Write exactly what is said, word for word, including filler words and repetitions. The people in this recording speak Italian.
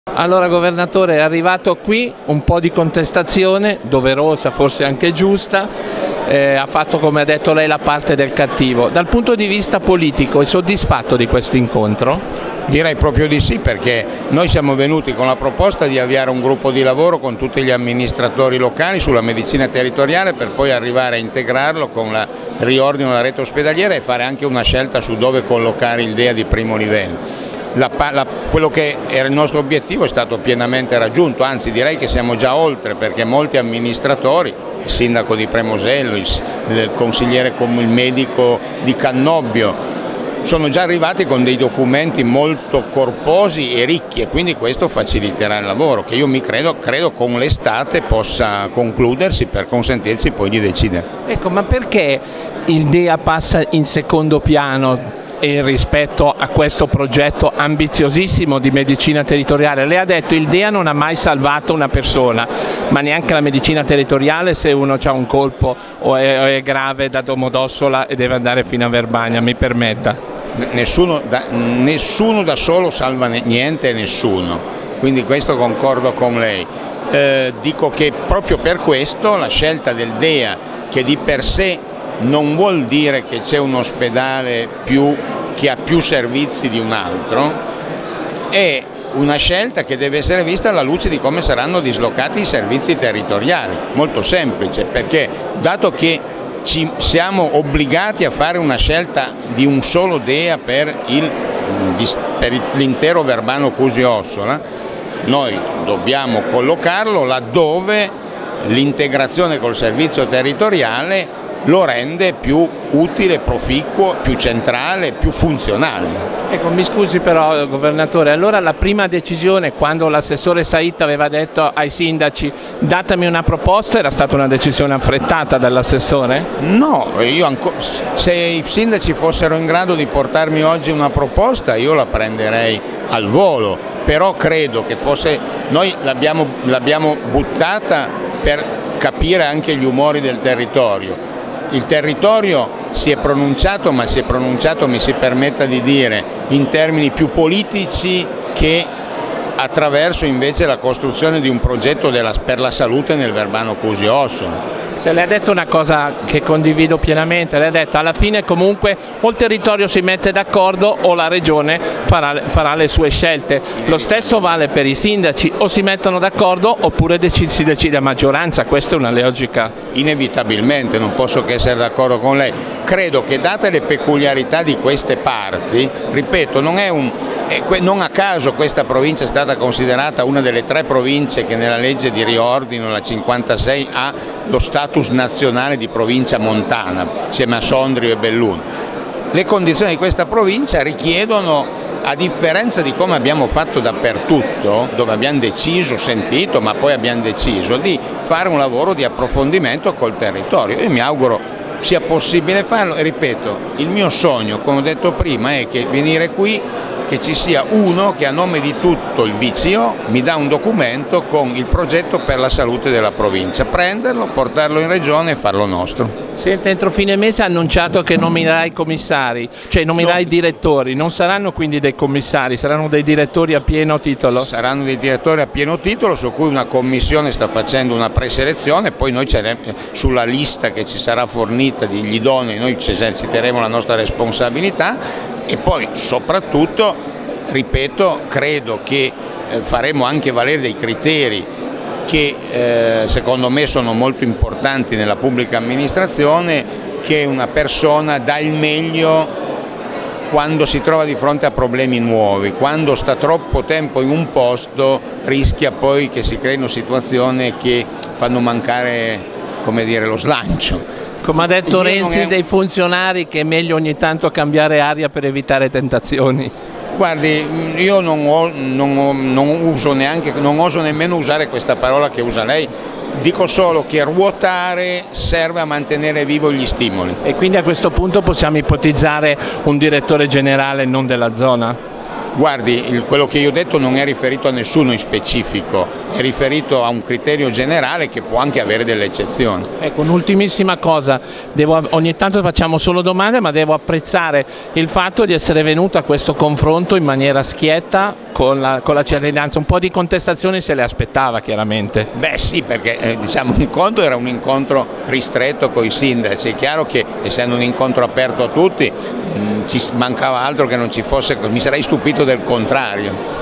Allora Governatore, è arrivato qui un po' di contestazione, doverosa, forse anche giusta, eh, ha fatto, come ha detto lei, la parte del cattivo. Dal punto di vista politico è soddisfatto di questo incontro? Direi proprio di sì, perché noi siamo venuti con la proposta di avviare un gruppo di lavoro con tutti gli amministratori locali sulla medicina territoriale per poi arrivare a integrarlo con il riordino della rete ospedaliera e fare anche una scelta su dove collocare il D E A di primo livello. La, la, quello che era il nostro obiettivo è stato pienamente raggiunto, anzi direi che siamo già oltre, perché molti amministratori, il sindaco di Premosello, il, il consigliere come il medico di Cannobbio, sono già arrivati con dei documenti molto corposi e ricchi e quindi questo faciliterà il lavoro che io mi credo, credo con l'estate possa concludersi per consentirci poi di decidere. Ecco, ma perché il D E A passa in secondo piano rispetto a questo progetto ambiziosissimo di medicina territoriale? Lei ha detto che il D E A non ha mai salvato una persona, ma neanche la medicina territoriale se uno ha un colpo o è, o è grave da Domodossola e deve andare fino a Verbania, mi permetta. Nessuno da, nessuno da solo salva niente e nessuno, quindi questo concordo con lei. Eh, dico che proprio per questo la scelta del D E A, che di per sé non vuol dire che c'è un ospedale più, che ha più servizi di un altro, è una scelta che deve essere vista alla luce di come saranno dislocati i servizi territoriali. Molto semplice, perché dato che ci siamo obbligati a fare una scelta di un solo D E A per l'intero Verbano Cusio-Ossola, noi dobbiamo collocarlo laddove l'integrazione col servizio territoriale lo rende più utile, proficuo, più centrale, più funzionale. Ecco, mi scusi però Governatore, allora la prima decisione, quando l'assessore Saitta aveva detto ai sindaci datemi una proposta, era stata una decisione affrettata dall'assessore? No, io se i sindaci fossero in grado di portarmi oggi una proposta io la prenderei al volo, però credo che fosse, noi l'abbiamo l'abbiamo buttata per capire anche gli umori del territorio. Il territorio si è pronunciato, ma si è pronunciato, mi si permetta di dire, in termini più politici che attraverso invece la costruzione di un progetto della, per la salute nel Verbano Cusio-Ossola. Se lei ha detto una cosa che condivido pienamente, lei ha detto alla fine comunque o il territorio si mette d'accordo o la regione farà, farà le sue scelte. Lo stesso vale per i sindaci, o si mettono d'accordo oppure dec si decide a maggioranza, questa è una logica. Inevitabilmente, non posso che essere d'accordo con lei. Credo che date le peculiarità di queste parti, ripeto, non è un... non a caso questa provincia è stata considerata una delle tre province che nella legge di riordino, la cinquantasei, ha lo status nazionale di provincia montana, insieme a Sondrio e Belluno. Le condizioni di questa provincia richiedono, a differenza di come abbiamo fatto dappertutto, dove abbiamo deciso, sentito, ma poi abbiamo deciso di fare un lavoro di approfondimento col territorio. Io mi auguro sia possibile farlo e ripeto, il mio sogno, come ho detto prima, è che venire qui che ci sia uno che a nome di tutto il V C O mi dà un documento con il progetto per la salute della provincia, prenderlo, portarlo in regione e farlo nostro. Senta, entro fine mese ha annunciato che nominerà i commissari, cioè nominerà no. i direttori, non saranno quindi dei commissari, saranno dei direttori a pieno titolo? Saranno dei direttori a pieno titolo su cui una commissione sta facendo una preselezione, poi noi sulla lista che ci sarà fornita degli idonei noi ci eserciteremo la nostra responsabilità. E poi soprattutto, ripeto, credo che eh, faremo anche valere dei criteri che eh, secondo me sono molto importanti nella pubblica amministrazione, che una persona dà il meglio quando si trova di fronte a problemi nuovi, quando sta troppo tempo in un posto rischia poi che si creino situazioni che fanno mancare, come dire, lo slancio. Come ha detto Renzi dei funzionari che è meglio ogni tanto cambiare aria per evitare tentazioni. Guardi, io non, ho, non, ho, non, uso neanche, non oso nemmeno usare questa parola che usa lei, dico solo che ruotare serve a mantenere vivo gli stimoli. E quindi a questo punto possiamo ipotizzare un direttore generale non della zona? Guardi, il, quello che io ho detto non è riferito a nessuno in specifico, è riferito a un criterio generale che può anche avere delle eccezioni. Ecco, un'ultimissima cosa, devo, ogni tanto facciamo solo domande, ma devo apprezzare il fatto di essere venuto a questo confronto in maniera schietta con la, con la cittadinanza. Un po' di contestazioni se le aspettava chiaramente. Beh sì, perché eh, diciamo, un conto era un incontro ristretto con i sindaci, è chiaro che essendo un incontro aperto a tutti mh, ci mancava altro che non ci fosse, mi sarei stupito del contrario.